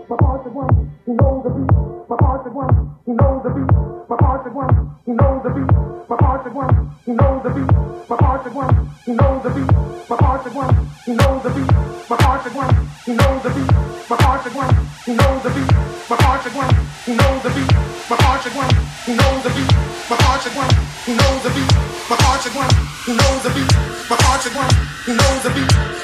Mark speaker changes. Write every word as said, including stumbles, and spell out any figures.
Speaker 1: My heart's the one who knows the beat. My heart's the one who knows the beat. My heart's the one who knows the beat. My heart's the one who knows the beat. My heart's the one who knows the beat. My heart's the one who knows the beat. My heart's the one who knows the beat. My heart's the one who knows the beat. My heart's the one who knows the beat. My heart's the one who knows the beat. My heart's the one who knows the beat. My heart's the one who knows the beat. My heart's the one who knows the beat.